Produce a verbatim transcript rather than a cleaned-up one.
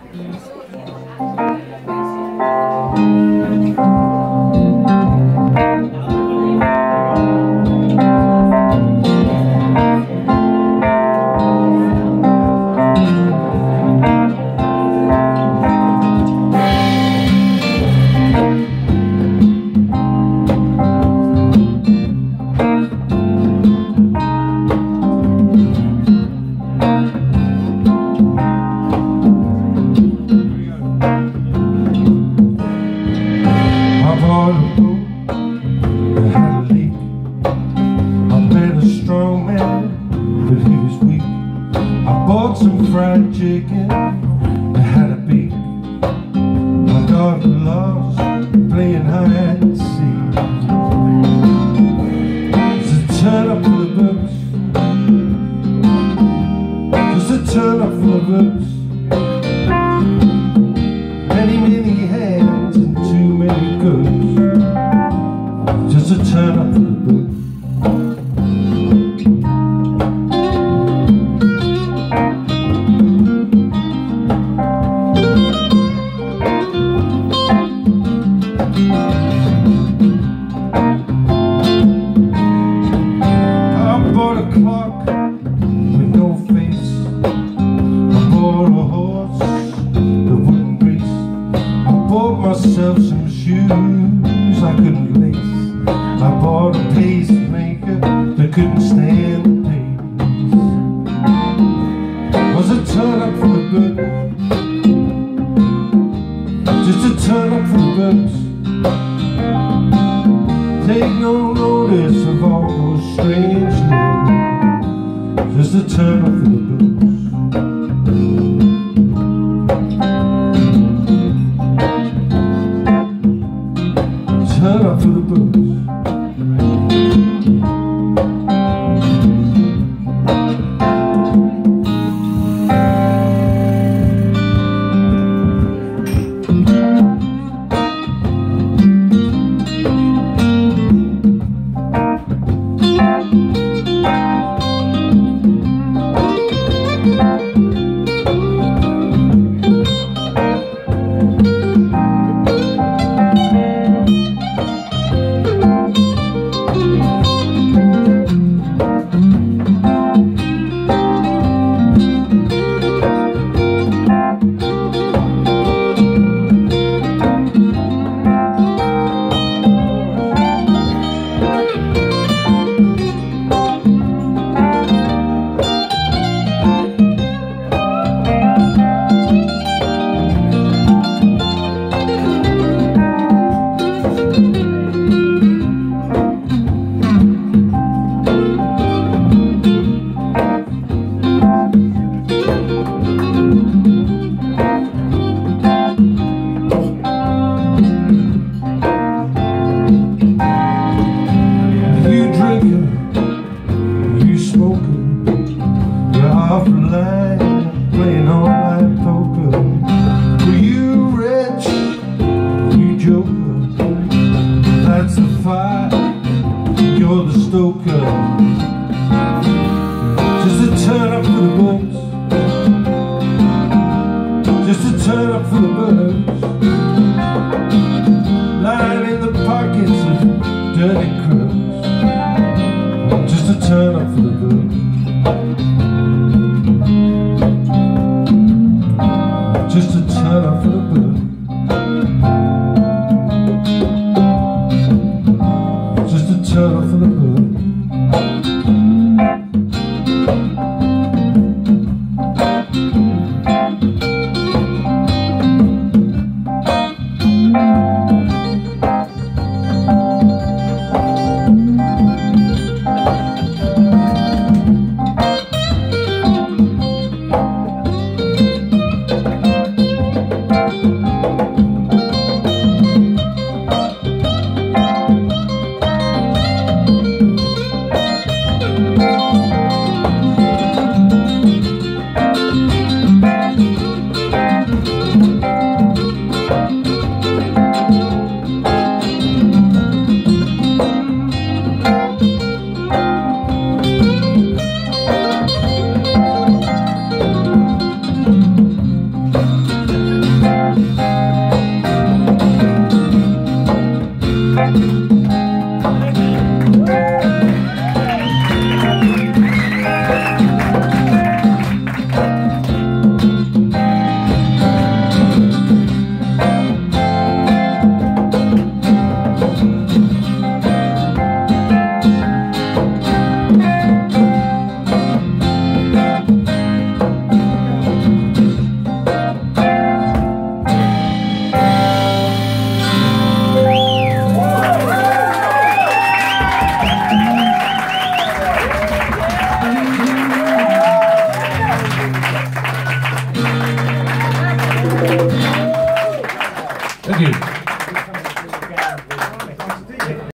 Some fried chicken that had a beak. My daughter loves playing hide and seek. Just a turn up for the books. Just a turn up for the books. Many, many hands and too many cooks. Just a turn up for the books. Myself some shoes I couldn't lace. I bought a pacemaker that couldn't stand the pace. Was a turn up for the books. Just a turn up for the books. Take no notice of all those strange looks. Just a turn up for the books. Turn up for the books. Playing all-night poker. Were you rich? You joker. That's the fire. You're the stoker. Just a turn up for the books. Just a turn up for the birds. Lying in the pockets of dirty crooks. Just a turn up for the books. Just a turn up for the books.